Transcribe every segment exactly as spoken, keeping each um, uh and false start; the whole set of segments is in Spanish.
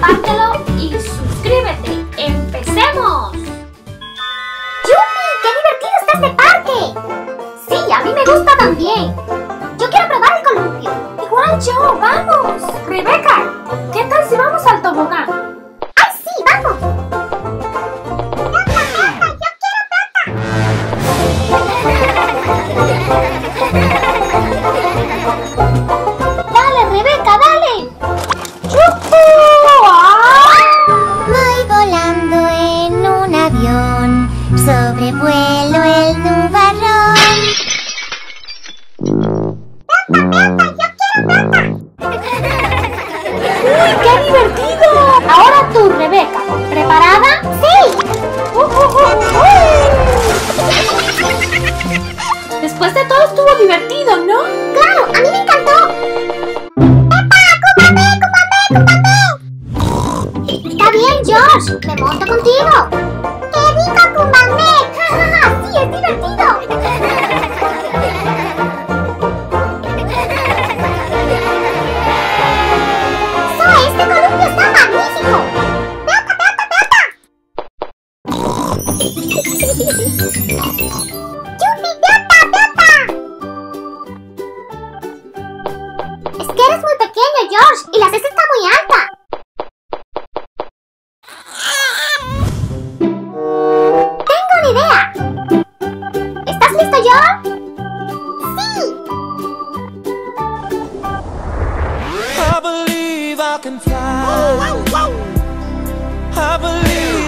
compártelo y suscríbete. ¡Empecemos! ¡Yupi! ¡Qué divertido está este parque! Sí, a mí me gusta también. Yo quiero probar el columpio. Igual yo, vamos. Rebeca, ¿qué tal si vamos al tobogán? ¡Ay, sí, vamos! ¡Plata, plata! ¡Yo quiero plata! ¡Dale, Rebeca, dale! ¡Yujú! ¡Ah! Voy volando en un avión, sobrevuelo el nubarrón. ¡Plata, plata! ¡Yo quiero plata! ¡Uy, qué divertido! Ahora tú, Rebeca, ¿preparada? ¡Sí! Uh, uh, uh, uh. Después de todo estuvo divertido, ¿no? ¡Claro! ¡A mí me encantó! ¡Pepa! ¡Cúpame! ¡Cúpame! ¡Cúpame! Está bien, George. Me monto contigo. ¡Qué rico, cúpame! ¡Ja, ja, ja! ¡Sí, es divertido! ¡Zoe, este columpio está magnífico! ¡Plata, plata, plata! ¡Yupi, plata, plata! Es que eres muy pequeño, George, y la cesta está muy alta. Tengo una idea. ¿Estás listo, George? ¡Sí! I believe I can fly. I believe.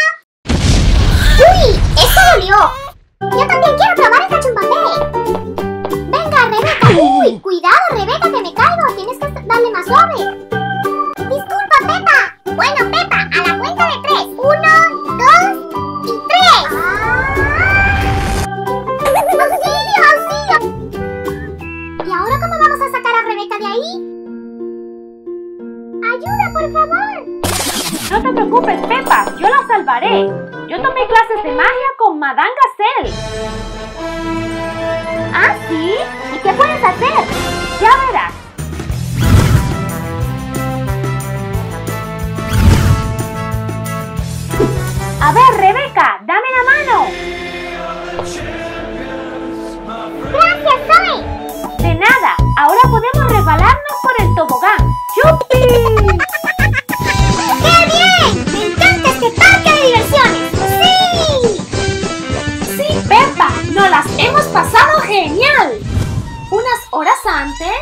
¡Uy! ¡Eso dolió! Yo también quiero probar el cachumbambé. Venga, Rebeca. ¡Uy! Cuidado, Rebeca, que me caigo. Tienes que darle más suave. Disculpa, Pepa. Bueno, Pepa, a la cuenta de tres. Uno, dos y tres. ¡Auxilio, auxilio! ¿Y ahora cómo vamos a sacar a Rebeca de ahí? ¡Ayuda, por favor! No te preocupes, Pepa, yo la salvaré. Yo tomé clases de magia con Madame Gazelle. ¿Ah, sí? ¿Y qué puedes hacer? Ya verás. A ver, Rebeca, dame la mano. ¡Gracias, Zoe! De nada, ahora podemos resbalarnos por el tobogán. ¡Yupi! ¡Qué bien! ¡Me encanta este parque de diversiones! ¡Sí! Sí, Pepa, nos las hemos pasado genial. Unas horas antes...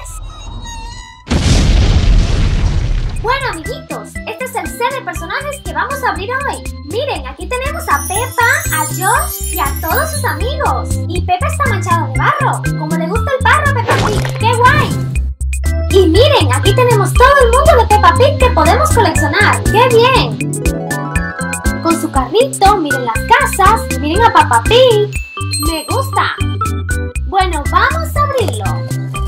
Bueno, amiguitos, este es el set de personajes que vamos a abrir hoy. Miren, aquí tenemos a Pepa, a George y a todos sus amigos. Y Pepa está manchado de barro, como le gusta el barro a Peppa Pig. ¡Qué guay! Y miren, aquí tenemos todo el mundo de Peppa Pig que podemos coleccionar. ¡Qué bien! Con su carrito, miren las casas, miren a Peppa Pig. ¡Me gusta! Bueno, vamos a abrirlo.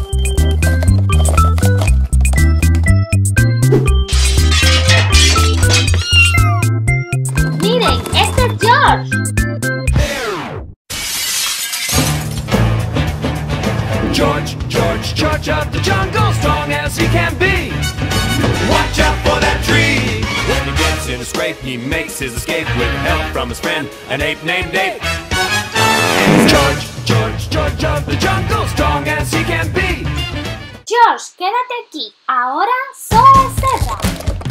Miren, este es George. George, George, George of the jungle, strong as he can be. Watch out for that tree. When he gets in a scrape, he makes his escape with help from his friend, an ape named Dave. George, George, George of the jungle, strong as he can be. George, quédate aquí. Ahora Zoe Zebra.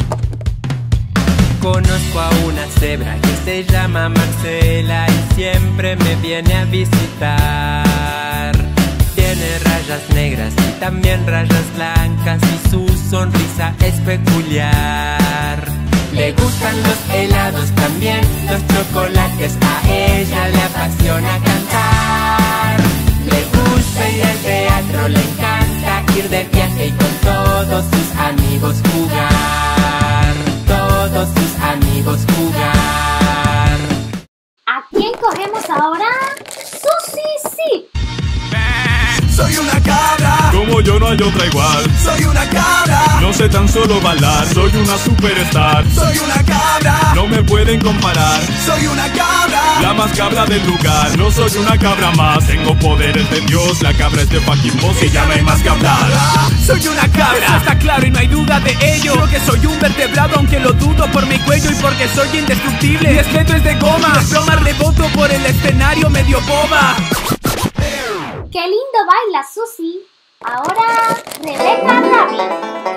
Conozco a una cebra que se llama Marcela y siempre me viene a visitar. Tiene rayas negras y también rayas blancas y su sonrisa es peculiar. Le gustan los helados, también los chocolates, a ella le apasiona cantar. Le gusta ir al teatro, le encanta ir de viaje y con todos sus amigos jugar. Todos sus amigos jugar. ¿A quién cogemos ahora? Susie Zip. Soy una cabra, Como yo no hay otra igual. soy una cabra, No sé tan solo bailar, soy una superstar. soy una cabra, No me pueden comparar, soy una cabra, la más cabra del lugar. No soy una cabra más, tengo poderes de Dios. La cabra es de fucking boss y ya no hay más que hablar. soy una cabra. chupacabra. Eso está claro y no hay duda de ello. Creo que soy un vertebrado, aunque lo dudo por mi cuello y porque soy indestructible. Mi esqueleto es de goma, las bromas reboto por el escenario medio boba. ¡Qué lindo baila Susie! Ahora, Rebecca Rabbit.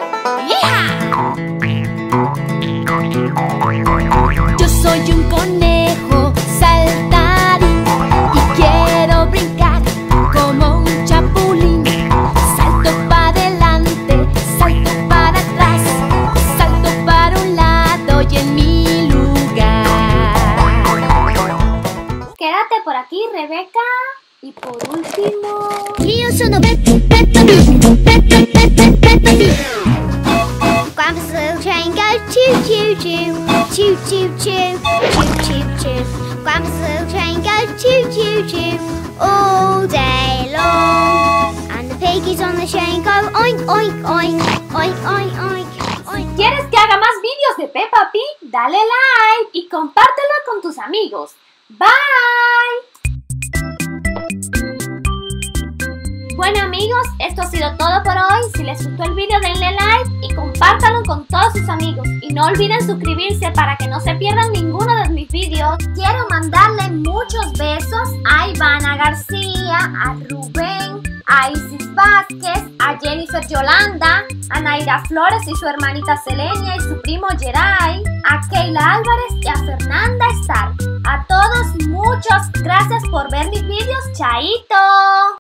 Yo soy un conejo saltarín y quiero brincar como un chapulín. Salto para adelante, salto para atrás, salto para un lado y en mi lugar. Quédate por aquí, Rebecca. Y por último... Io sono Peppa Peppa Pig, Peppa Peppa Peppa Pig. Grandpa's little train goes choo choo choo, choo choo choo, choo choo choo. Grandpa's little train goes choo choo choo all day long. And the piggies on the train go oink oink oink, oink oink oink. Si quieres que haga más vídeos de Peppa Pig, dale like y compártelo con tus amigos. Bye. Bueno amigos, esto ha sido todo por hoy. Si les gustó el vídeo denle like y compártanlo con todos sus amigos. Y no olviden suscribirse para que no se pierdan ninguno de mis vídeos. Quiero mandarle muchos besos a Ivana García, a Rubén, a Isis Vázquez, a Jennifer Yolanda, a Naira Flores y su hermanita Selenia y su primo Geray, a Keila Álvarez y a Fernanda Stark. A todos muchas gracias por ver mis vídeos. ¡Chaito!